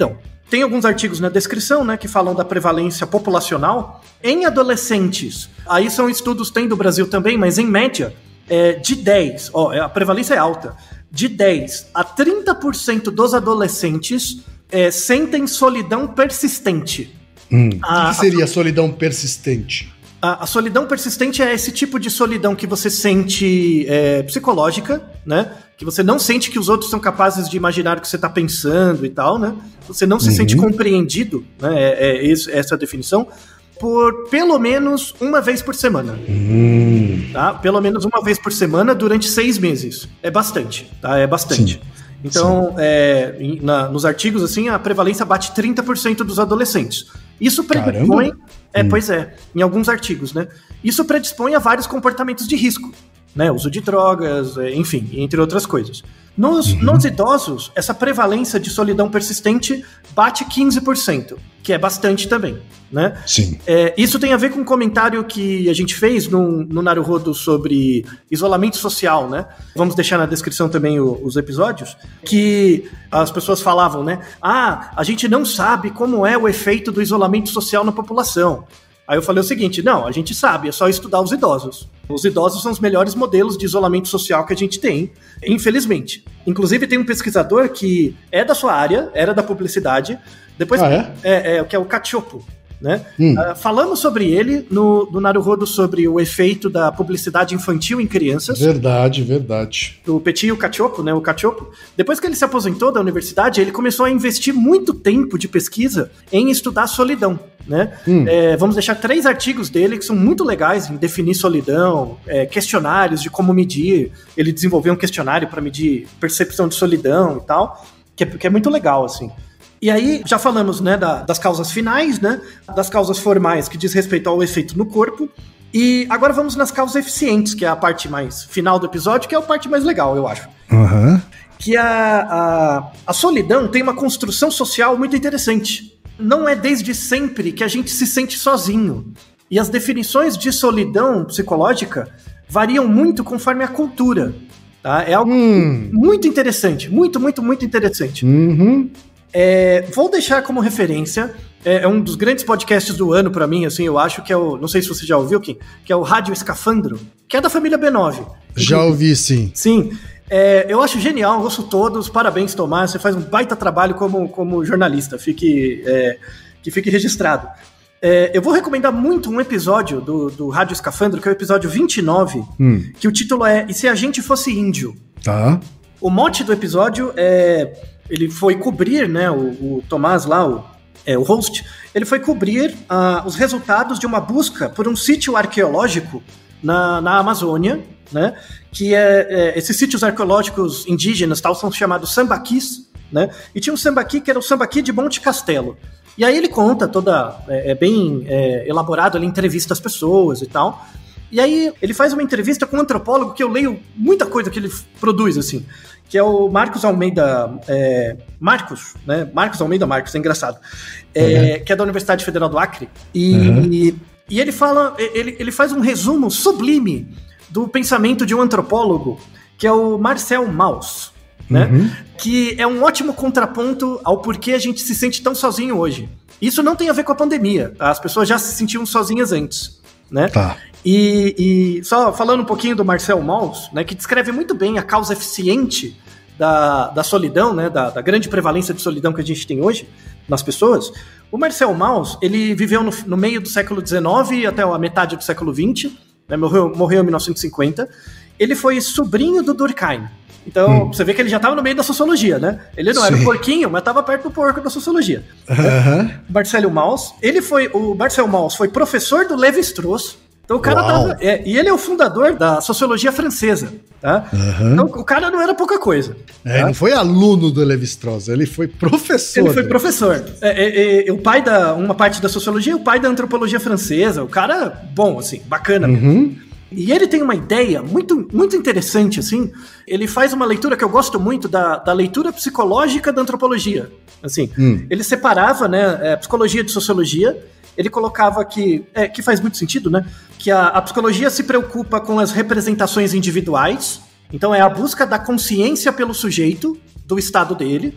Tem alguns artigos na descrição, né, que falam da prevalência populacional em adolescentes. Aí são estudos, tem do Brasil também, mas em média, é, de dez, ó, a prevalência é alta, de dez a trinta por cento dos adolescentes é, sentem solidão persistente. Hum. A, o que seria a solidão persistente? A, a solidão persistente é esse tipo de solidão que você sente é, psicológica, né? Que você não sente que os outros são capazes de imaginar o que você está pensando e tal, né? Você não se uhum. sente compreendido, né? É, é esse, essa a definição, por pelo menos uma vez por semana. Uhum. Tá? Pelo menos uma vez por semana durante seis meses. É bastante, tá? É bastante. Sim. Então, é, na, nos artigos, assim, a prevalência bate trinta por cento dos adolescentes. Isso predispõe... Caramba. É, hum. Pois é, em alguns artigos, né? Isso predispõe a vários comportamentos de risco, né? Uso de drogas, enfim, entre outras coisas. Nos, uhum. nos idosos, essa prevalência de solidão persistente bate quinze por cento, que é bastante também, né? Sim. É, isso tem a ver com um comentário que a gente fez no, no Naruhodo sobre isolamento social, né? Vamos deixar na descrição também o, os episódios, que as pessoas falavam, né? Ah, a gente não sabe como é o efeito do isolamento social na população. Aí eu falei o seguinte, não, a gente sabe, é só estudar os idosos. Os idosos são os melhores modelos de isolamento social que a gente tem, infelizmente. Inclusive tem um pesquisador que é da sua área, era da publicidade, depois ah, é? É, é, que é o Cacioppo, né? Hum. Uh, falamos sobre ele no, no Naruhodo sobre o efeito da publicidade infantil em crianças. Verdade, verdade. O Petit e o Cacioppo, né? O Cacioppo. Depois que ele se aposentou da universidade, ele começou a investir muito tempo de pesquisa em estudar solidão, né? Hum. É, vamos deixar três artigos dele que são muito legais em definir solidão, é, questionários de como medir. Ele desenvolveu um questionário para medir percepção de solidão e tal, que é, que é muito legal, assim. E aí, já falamos, né, da, das causas finais, né, das causas formais que diz respeito ao efeito no corpo, e agora vamos nas causas eficientes, que é a parte mais final do episódio, que é a parte mais legal, eu acho. Uhum. Que a, a, a solidão tem uma construção social muito interessante. Não é desde sempre que a gente se sente sozinho. E as definições de solidão psicológica variam muito conforme a cultura. Tá? É algo hum. muito interessante, muito, muito, muito interessante. Uhum. É, vou deixar como referência, é, é um dos grandes podcasts do ano pra mim, assim, eu acho que é o, não sei se você já ouviu, Kim, que é o Rádio Escafandro, que é da família B nove. Já ouvi, sim. Sim, é, eu acho genial, ouço todos, parabéns, Tomás, você faz um baita trabalho como, como jornalista, fique, é, que fique registrado. É, eu vou recomendar muito um episódio do, do Rádio Escafandro, que é o episódio vinte e nove, hum. que o título é E se a gente fosse índio? Tá. O mote do episódio é... Ele foi cobrir, né, o, o Tomás lá, o, é, o host, ele foi cobrir uh, os resultados de uma busca por um sítio arqueológico na, na Amazônia, né, que é, é, esses sítios arqueológicos indígenas tal, são chamados sambaquis, né, e tinha um sambaqui que era o sambaqui de Monte Castelo. E aí ele conta toda, é, é bem é, elaborado, ele entrevista as pessoas e tal. E aí ele faz uma entrevista com um antropólogo que eu leio muita coisa que ele produz, assim, que é o Marcos Almeida, é, Marcos, né? Marcos Almeida Marcos, é engraçado, é, uhum. que é da Universidade Federal do Acre, e, uhum. e, e ele fala, ele, ele faz um resumo sublime do pensamento de um antropólogo, que é o Marcel Mauss, né? Uhum. Que é um ótimo contraponto ao porquê a gente se sente tão sozinho hoje. Isso não tem a ver com a pandemia, tá? As pessoas já se sentiam sozinhas antes, né? Tá. E, e só falando um pouquinho do Marcel Mauss, né, que descreve muito bem a causa eficiente da, da solidão, né, da, da grande prevalência de solidão que a gente tem hoje nas pessoas. O Marcel Mauss, ele viveu no, no meio do século dezenove até a metade do século vinte, né, morreu, morreu em mil novecentos e cinquenta. Ele foi sobrinho do Durkheim. Então, hum. você vê que ele já estava no meio da sociologia, né? Ele não Sim. era um porquinho, mas estava perto do porco da sociologia. Uhum. Marcel Mauss, ele foi, o Marcel Mauss foi professor do Lévi-Strauss. Então o cara Uau. tava... É, e ele é o fundador da sociologia francesa, tá? Uhum. Então o cara não era pouca coisa. É, tá? não foi aluno do Lévi-Strauss, ele foi professor. Ele foi professor. É, é, é, o pai da... Uma parte da sociologia e o pai da antropologia francesa. O cara, bom, assim, bacana mesmo. Uhum. E ele tem uma ideia muito, muito interessante, assim. Ele faz uma leitura que eu gosto muito da, da leitura psicológica da antropologia. Assim, hum. ele separava, né, é, psicologia de sociologia. Ele colocava que, é, que faz muito sentido, né? Que a, a psicologia se preocupa com as representações individuais, então é a busca da consciência pelo sujeito, do estado dele,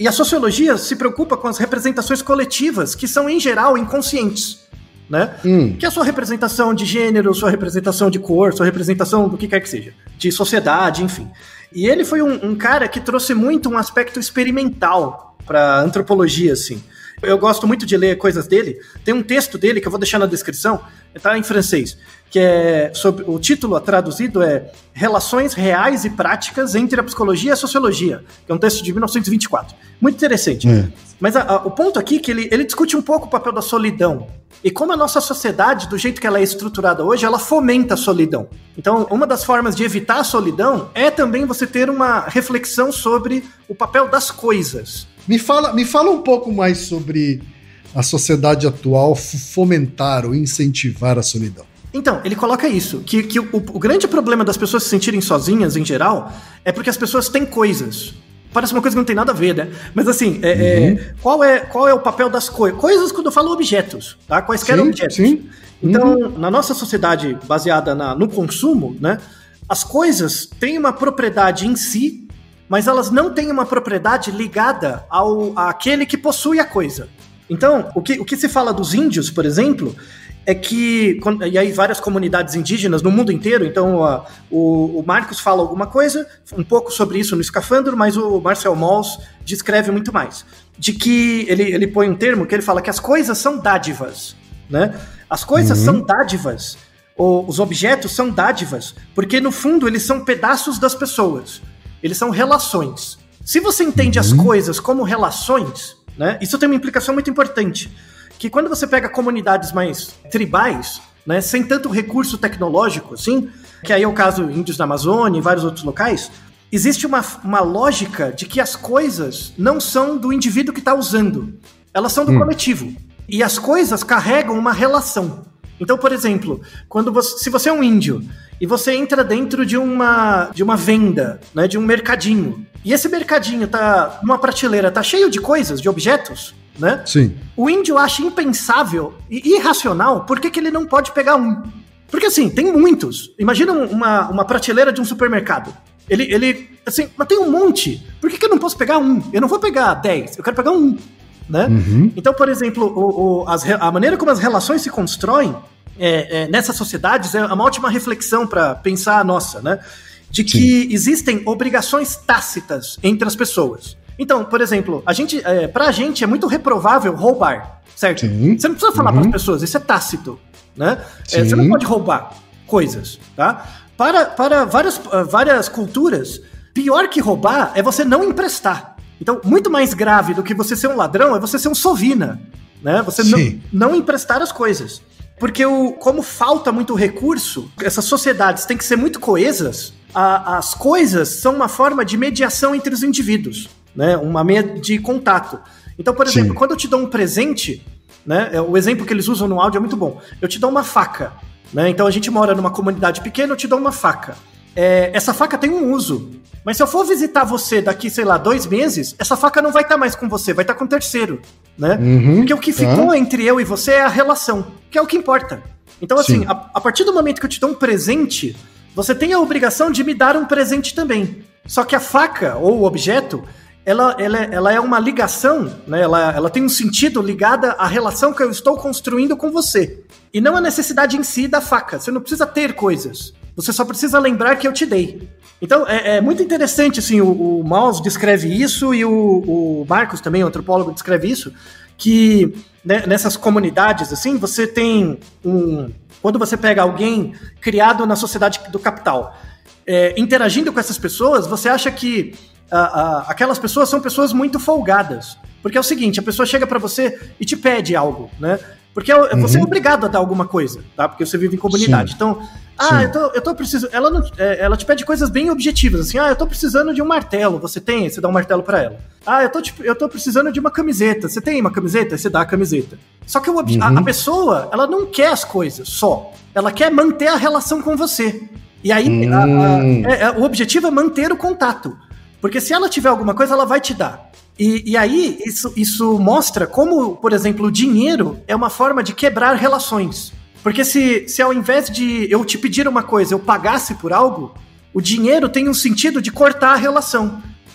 E a sociologia se preocupa com as representações coletivas, que são, em geral, inconscientes. Né? Hum. Que é a sua representação de gênero, sua representação de cor, sua representação do que quer que seja, de sociedade, enfim. E ele foi um, um cara que trouxe muito um aspecto experimental para a antropologia, assim. Eu gosto muito de ler coisas dele. Tem um texto dele que eu vou deixar na descrição, está em francês, que é sobre, o título traduzido é Relações Reais e Práticas entre a Psicologia e a Sociologia, que é um texto de mil novecentos e vinte e quatro. Muito interessante. É. Mas a, a, o ponto aqui é que ele, ele discute um pouco o papel da solidão. E como a nossa sociedade, do jeito que ela é estruturada hoje, ela fomenta a solidão. Então, uma das formas de evitar a solidão é também você ter uma reflexão sobre o papel das coisas. Me fala, me fala um pouco mais sobre a sociedade atual fomentar ou incentivar a solidão. Então, ele coloca isso, que, que o, o grande problema das pessoas se sentirem sozinhas, em geral, é porque as pessoas têm coisas. Parece uma coisa que não tem nada a ver, né? Mas assim, é, uhum. é, qual, é, qual é o papel das coisas? Coisas quando eu falo objetos, tá? Quaisquer sim, objetos. Sim. Então, uhum. na nossa sociedade baseada na, no consumo, né? As coisas têm uma propriedade em si, mas elas não têm uma propriedade ligada ao, àquele que possui a coisa. Então, o que, o que se fala dos índios, por exemplo, é que, e aí várias comunidades indígenas no mundo inteiro, então a, o, o Marcos fala alguma coisa, um pouco sobre isso no Escafandro, mas o Marcel Mauss descreve muito mais, de que ele, ele põe um termo que ele fala que as coisas são dádivas, né? As coisas uhum. são dádivas, ou os objetos são dádivas, porque no fundo eles são pedaços das pessoas, eles são relações. Se você entende uhum. as coisas como relações, né, isso tem uma implicação muito importante, que quando você pega comunidades mais tribais, né, sem tanto recurso tecnológico, assim, que aí é o caso índios da Amazônia e vários outros locais, existe uma, uma lógica de que as coisas não são do indivíduo que está usando, elas são do hum. coletivo. E as coisas carregam uma relação. Então, por exemplo, quando você, se você é um índio e você entra dentro de uma, de uma venda, né, de um mercadinho, e esse mercadinho tá numa prateleira, tá cheio de coisas, de objetos, né? Sim. O índio acha impensável e irracional por que, que ele não pode pegar um. Porque assim, tem muitos. Imagina uma, uma prateleira de um supermercado. Ele, ele assim, mas tem um monte. Por que, que eu não posso pegar um? Eu não vou pegar dez, eu quero pegar um. Né? Uhum. Então, por exemplo, o, o, as, a maneira como as relações se constroem é, é, nessas sociedades é uma ótima reflexão para pensar a nossa, né? De que Sim. existem obrigações tácitas entre as pessoas. Então, por exemplo, a gente, é, pra gente é muito reprovável roubar, certo? Sim. Você não precisa falar uhum. para as pessoas, isso é tácito, né? É, você não pode roubar coisas, tá? Para, para várias, várias culturas, pior que roubar é você não emprestar. Então, muito mais grave do que você ser um ladrão é você ser um sovina, né? Você não, não emprestar as coisas. Porque o, como falta muito recurso, essas sociedades têm que ser muito coesas, a, as coisas são uma forma de mediação entre os indivíduos, né? Uma meia de contato. Então, por exemplo, Sim. quando eu te dou um presente, né? O exemplo que eles usam no áudio é muito bom. Eu te dou uma faca, né? Então a gente mora numa comunidade pequena, eu te dou uma faca. É, essa faca tem um uso. Mas se eu for visitar você daqui, sei lá, dois meses, essa faca não vai estar tá mais com você, vai estar tá com o terceiro, né? Uhum, Porque o que ficou tá. entre eu e você é a relação, que é o que importa. Então, assim, a, a partir do momento que eu te dou um presente, você tem a obrigação de me dar um presente também. Só que a faca, ou o objeto, ela, ela, ela é uma ligação, né? ela, ela tem um sentido ligada à relação que eu estou construindo com você. E não a necessidade em si da faca. Você não precisa ter coisas. Você só precisa lembrar que eu te dei. Então, é, é muito interessante, assim, o, o Mauss descreve isso e o, o Marcos também, o antropólogo, descreve isso, que né, nessas comunidades, assim, você tem um... Quando você pega alguém criado na sociedade do capital, é, interagindo com essas pessoas, você acha que a, a, aquelas pessoas são pessoas muito folgadas. Porque é o seguinte, a pessoa chega pra você e te pede algo, né? Porque uhum. você é obrigado a dar alguma coisa, tá? Porque você vive em comunidade. Sim. Então, ah, eu tô, eu tô precisando... Ela, não, ela te pede coisas bem objetivas, assim, ah, eu tô precisando de um martelo, você tem? Você dá um martelo pra ela. Ah, eu tô, tipo, eu tô precisando de uma camiseta, você tem uma camiseta? Você dá a camiseta. Só que o, uhum. a, a pessoa, ela não quer as coisas só, ela quer manter a relação com você. E aí, uhum. a, a, é, é, o objetivo é manter o contato. Porque se ela tiver alguma coisa, ela vai te dar. E, e aí, isso, isso mostra como, por exemplo, o dinheiro é uma forma de quebrar relações. Porque se, se ao invés de eu te pedir uma coisa, eu pagasse por algo, o dinheiro tem um sentido de cortar a relação.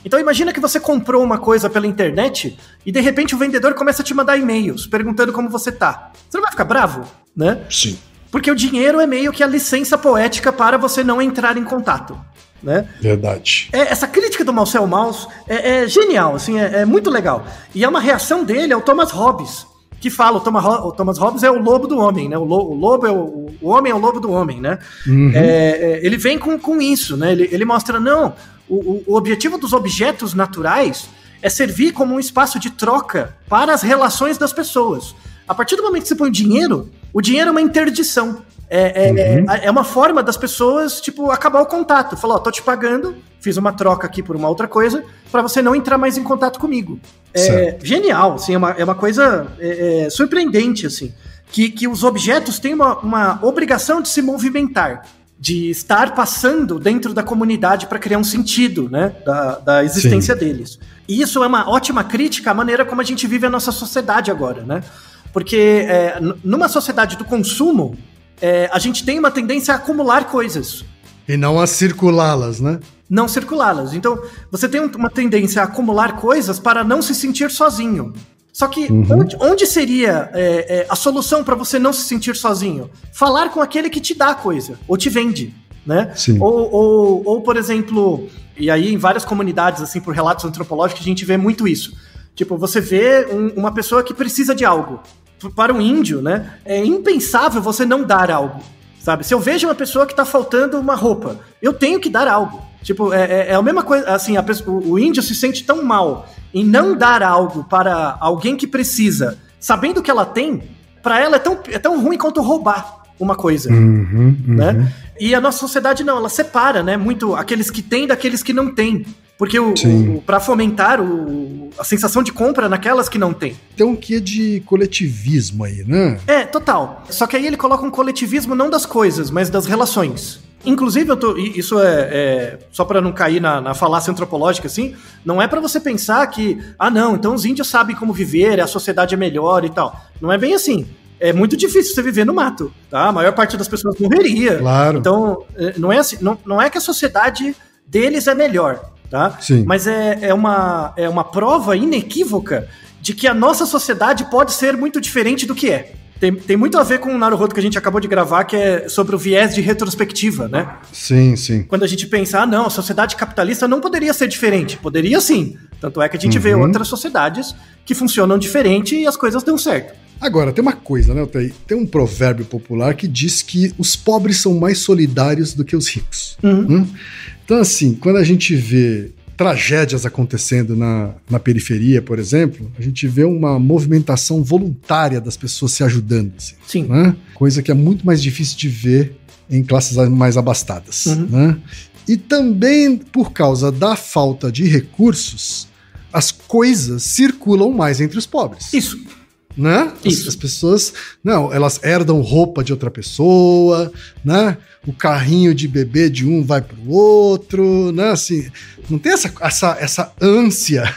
Então imagina que você comprou uma coisa pela internet e de repente o vendedor começa a te mandar e-mails perguntando como você tá. Você não vai ficar bravo, né? Sim. Porque o dinheiro é meio que a licença poética para você não entrar em contato, né? Verdade. É, essa crítica do Marcel Mauss é, é genial, assim, é, é muito legal. E é uma reação dele ao Thomas Hobbes, que fala, o Thomas, o Thomas Hobbes é o lobo do homem, né? O, lo, o lobo é o, o homem é o lobo do homem, né? Uhum. É, é, ele vem com, com isso, né? Ele, ele mostra, não, o, o objetivo dos objetos naturais é servir como um espaço de troca para as relações das pessoas. A partir do momento que você põe dinheiro, o dinheiro é uma interdição. É, é, uhum. é, é uma forma das pessoas, tipo, acabar o contato. Falar, ó, tô te pagando, fiz uma troca aqui por uma outra coisa, pra você não entrar mais em contato comigo. É genial, assim, é uma, é uma coisa é, é, surpreendente, assim, que, que os objetos têm uma, uma obrigação de se movimentar, de estar passando dentro da comunidade para criar um sentido, né, da, da existência Sim. deles. E isso é uma ótima crítica à maneira como a gente vive a nossa sociedade agora, né? Porque é, numa sociedade do consumo, é, a gente tem uma tendência a acumular coisas. E não a circulá-las, né? Não circulá-las. Então, você tem uma tendência a acumular coisas para não se sentir sozinho. Só que, uhum. onde, onde seria é, é, a solução para você não se sentir sozinho? Falar com aquele que te dá a coisa, ou te vende, né? Sim. Ou, ou, ou, por exemplo, e aí em várias comunidades, assim, por relatos antropológicos, a gente vê muito isso. Tipo, você vê um, uma pessoa que precisa de algo. Para um índio, né, é impensável você não dar algo, sabe? Se eu vejo uma pessoa que tá faltando uma roupa, eu tenho que dar algo. Tipo, é, é a mesma coisa, assim, a pessoa, o índio se sente tão mal em não dar algo para alguém que precisa, sabendo que ela tem, para ela é tão, é tão ruim quanto roubar uma coisa, uhum, uhum. né? E a nossa sociedade não, ela separa, né, muito aqueles que têm daqueles que não têm. Porque o, o, para fomentar o, a sensação de compra naquelas que não tem. Tem um quê de coletivismo aí, né? É, total. Só que aí ele coloca um coletivismo não das coisas, mas das relações. Inclusive, eu tô, isso é, é só para não cair na, na falácia antropológica, assim, não é para você pensar que, ah não, então os índios sabem como viver, a sociedade é melhor e tal. Não é bem assim. É muito difícil você viver no mato, tá? A maior parte das pessoas morreria. Claro. Então, não é assim, não, não é que a sociedade deles é melhor. Tá? Sim. Mas é, é, uma, é uma prova inequívoca de que a nossa sociedade pode ser muito diferente do que é. Tem, tem muito a ver com o Naruhodo que a gente acabou de gravar, que é sobre o viés de retrospectiva, né? Sim, sim. Quando a gente pensa, ah, não, a sociedade capitalista não poderia ser diferente. Poderia sim. Tanto é que a gente uhum. vê outras sociedades que funcionam diferente e as coisas dão certo. Agora, tem uma coisa, né, Otávio? Tem um provérbio popular que diz que os pobres são mais solidários do que os ricos. Uhum. Hum? Então, assim, quando a gente vê tragédias acontecendo na, na periferia, por exemplo, a gente vê uma movimentação voluntária das pessoas se ajudando. Assim, Sim. Né? Coisa que é muito mais difícil de ver em classes mais abastadas. Uhum. Né? E também, por causa da falta de recursos, as coisas circulam mais entre os pobres. Isso. Né? As, as pessoas, não, elas herdam roupa de outra pessoa, né? O carrinho de bebê de um vai pro outro, né? Assim, não tem essa, essa, essa ânsia,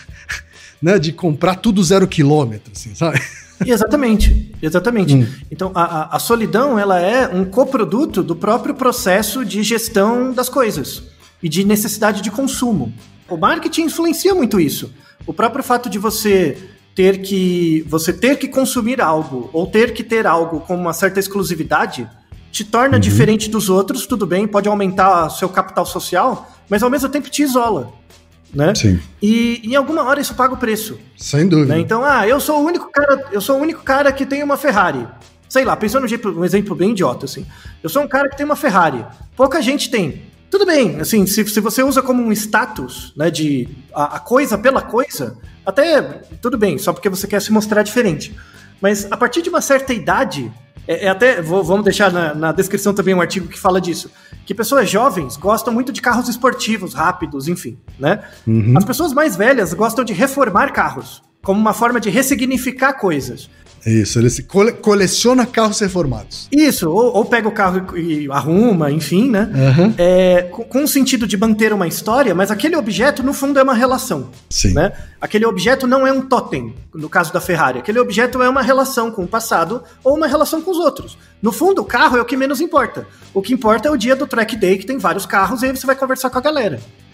né, de comprar tudo zero quilômetro, assim, sabe? Exatamente, exatamente. Hum. Então, a, a, a solidão, ela é um coproduto do próprio processo de gestão das coisas e de necessidade de consumo. O marketing influencia muito isso. O próprio fato de você ter que você ter que consumir algo ou ter que ter algo com uma certa exclusividade te torna uhum. diferente dos outros, tudo bem, pode aumentar seu capital social, mas ao mesmo tempo te isola, né? Sim. E em alguma hora isso paga o preço. Sem dúvida. Né? Então, ah, eu sou o único cara, eu sou o único cara que tem uma Ferrari. Sei lá, pensando num exemplo bem idiota, assim. Eu sou um cara que tem uma Ferrari. Pouca gente tem. Tudo bem, assim, se, se você usa como um status, né, de a, a coisa pela coisa, até tudo bem, só porque você quer se mostrar diferente. Mas a partir de uma certa idade, é, é até, vou, vamos deixar na, na descrição também um artigo que fala disso, que pessoas jovens gostam muito de carros esportivos, rápidos, enfim, né? Uhum. As pessoas mais velhas gostam de reformar carros, como uma forma de ressignificar coisas. Isso, ele se cole- coleciona carros reformados. Isso, ou, ou pega o carro e, e arruma, enfim, né? Uhum. É, com, com o sentido de manter uma história, mas aquele objeto, no fundo, é uma relação. Sim. Né? Aquele objeto não é um totem, no caso da Ferrari. Aquele objeto é uma relação com o passado ou uma relação com os outros. No fundo, o carro é o que menos importa. O que importa é o dia do track day, que tem vários carros, e aí você vai conversar com a galera.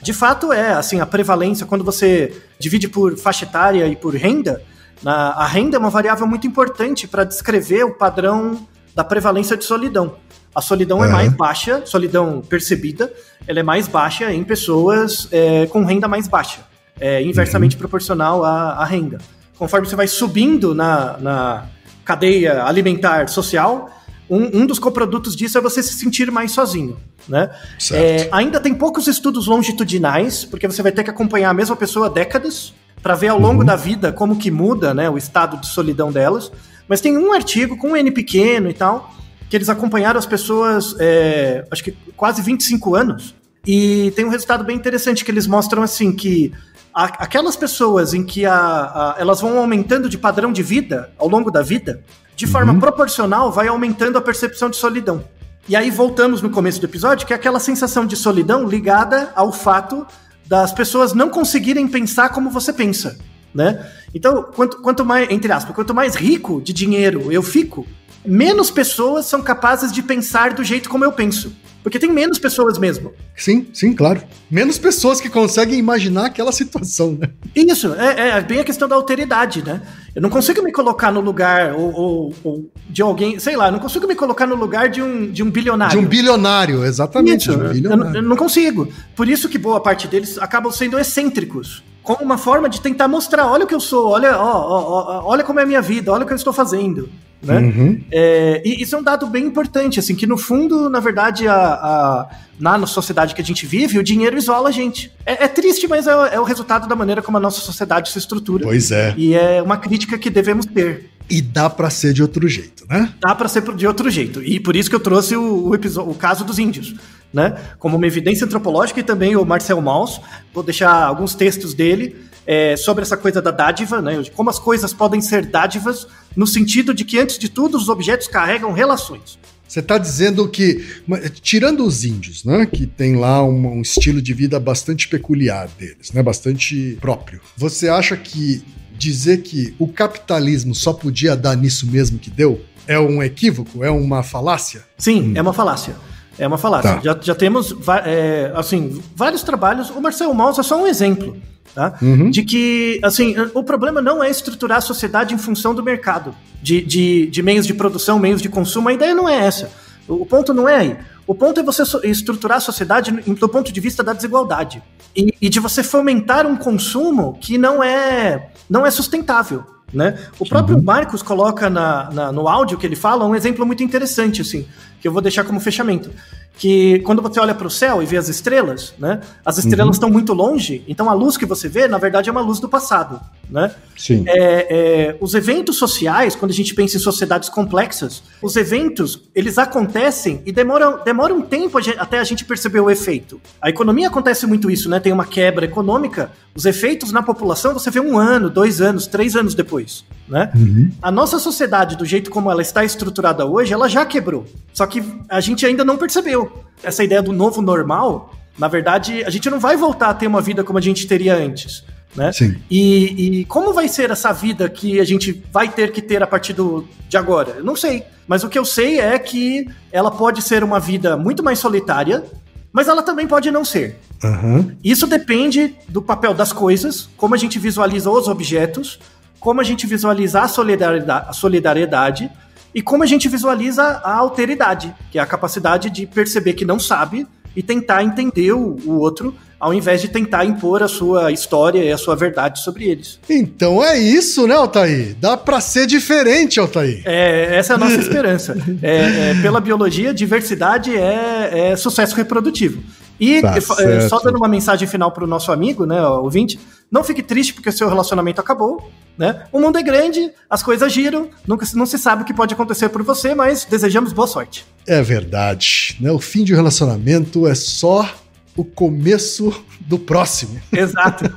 De fato é, assim, a prevalência, quando você divide por faixa etária e por renda, na, a renda é uma variável muito importante para descrever o padrão da prevalência de solidão. A solidão uhum. é mais baixa, solidão percebida, ela é mais baixa em pessoas é, com renda mais baixa, é inversamente uhum. proporcional à, à renda. Conforme você vai subindo na, na cadeia alimentar social, um, um dos coprodutos disso é você se sentir mais sozinho, né? É, ainda tem poucos estudos longitudinais, porque você vai ter que acompanhar a mesma pessoa há décadas, para ver ao longo uhum. da vida como que muda, né, o estado de solidão delas. Mas tem um artigo com um N pequeno e tal, que eles acompanharam as pessoas, é, acho que quase vinte e cinco anos, e tem um resultado bem interessante, que eles mostram assim, que a, aquelas pessoas em que a, a, elas vão aumentando de padrão de vida ao longo da vida, de forma uhum. proporcional vai aumentando a percepção de solidão. E aí voltamos no começo do episódio, que é aquela sensação de solidão ligada ao fato das pessoas não conseguirem pensar como você pensa, né? Então, quanto, quanto mais, entre aspas, quanto mais rico de dinheiro eu fico, menos pessoas são capazes de pensar do jeito como eu penso. Porque tem menos pessoas mesmo. Sim, sim, claro. Menos pessoas que conseguem imaginar aquela situação, né? Isso, é, é bem a questão da alteridade, né? Eu não consigo me colocar no lugar ou, ou, ou de alguém, sei lá, eu não consigo me colocar no lugar de um, de um bilionário. De um bilionário, exatamente. Isso, de um bilionário. Eu, eu não consigo. Por isso que boa parte deles acabam sendo excêntricos. Como uma forma de tentar mostrar, olha o que eu sou, olha, ó, ó, ó, olha como é a minha vida, olha o que eu estou fazendo. Né? Uhum. É, e isso é um dado bem importante, assim, que no fundo, na verdade, a, a, na sociedade que a gente vive, o dinheiro isola a gente. É, é triste, mas é, é o resultado da maneira como a nossa sociedade se estrutura. Pois é. E é uma crítica que devemos ter. E dá pra ser de outro jeito, né? Dá pra ser de outro jeito. E por isso que eu trouxe o, o, episódio, o caso dos índios, né? Como uma evidência antropológica, e também o Marcel Mauss, vou deixar alguns textos dele é, sobre essa coisa da dádiva, né? De como as coisas podem ser dádivas, no sentido de que, antes de tudo, os objetos carregam relações. Você está dizendo que, tirando os índios, né, que tem lá um, um estilo de vida bastante peculiar deles, né, bastante próprio, você acha que dizer que o capitalismo só podia dar nisso mesmo que deu é um equívoco? É uma falácia? Sim, hum. é uma falácia. É uma falácia. Tá. Já, já temos é, assim, vários trabalhos. O Marcel Mauss é só um exemplo, tá? Uhum. De que assim, o problema não é estruturar a sociedade em função do mercado, de, de, de meios de produção, meios de consumo. A ideia não é essa. O ponto não é aí. O ponto é você estruturar a sociedade do ponto de vista da desigualdade e, e de você fomentar um consumo que não é, não é sustentável. Né? O próprio Marcos coloca na, na, no áudio que ele fala um exemplo muito interessante, assim, que eu vou deixar como fechamento. Que quando você olha para o céu e vê as estrelas, né, as estrelas uhum. estão muito longe, então a luz que você vê, na verdade, é uma luz do passado. Né? Sim. É, é, os eventos sociais, quando a gente pensa em sociedades complexas, os eventos, eles acontecem e demoram, demoram um tempo a gente, até a gente perceber o efeito. A economia acontece muito isso, né? Tem uma quebra econômica, os efeitos na população você vê um ano, dois anos, três anos depois. Né? Uhum. A nossa sociedade, do jeito como ela está estruturada hoje, ela já quebrou. Só que a gente ainda não percebeu. Essa ideia do novo normal, na verdade, a gente não vai voltar a ter uma vida como a gente teria antes. Né? Sim. E, e como vai ser essa vida que a gente vai ter que ter a partir do, de agora? Eu não sei. Mas o que eu sei é que ela pode ser uma vida muito mais solitária, mas ela também pode não ser. Uhum. Isso depende do papel das coisas, como a gente visualiza os objetos, como a gente visualiza a solidariedade, a solidariedade e como a gente visualiza a alteridade, que é a capacidade de perceber que não sabe e tentar entender o, o outro, ao invés de tentar impor a sua história e a sua verdade sobre eles. Então é isso, né, Altair? Dá pra ser diferente, Altair. É, essa é a nossa esperança. É, é, pela biologia, diversidade é, é sucesso reprodutivo. E tá é, só dando uma mensagem final pro nosso amigo, né, ouvinte, não fique triste porque o seu relacionamento acabou, né? O mundo é grande, as coisas giram, nunca, não se sabe o que pode acontecer por você, mas desejamos boa sorte. É verdade, né? O fim de um relacionamento é só o começo do próximo. Exato.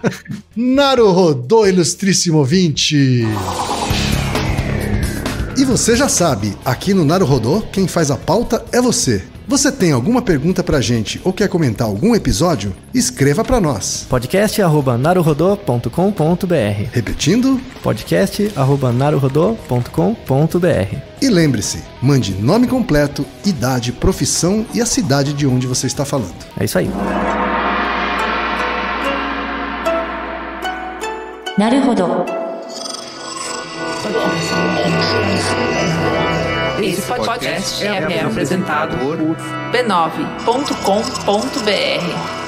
Naruhodô, ilustríssimo ouvinte! E você já sabe, aqui no Naruhodô, quem faz a pauta é você. Você tem alguma pergunta pra gente ou quer comentar algum episódio? Escreva pra nós. podcast arroba naruhodô ponto com ponto br. Repetindo? podcast arroba naruhodô ponto com ponto br. E lembre-se, mande nome completo, idade, profissão e a cidade de onde você está falando. É isso aí. なるほど。 Esse podcast é apresentado por b nove ponto com ponto b r.